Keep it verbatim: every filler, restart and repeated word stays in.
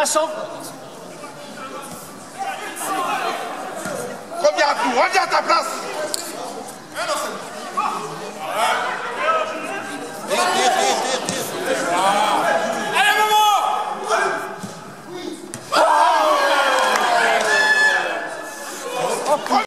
Vincent. Reviens à tout, reviens à ta place. Tire, tire, tire, tire.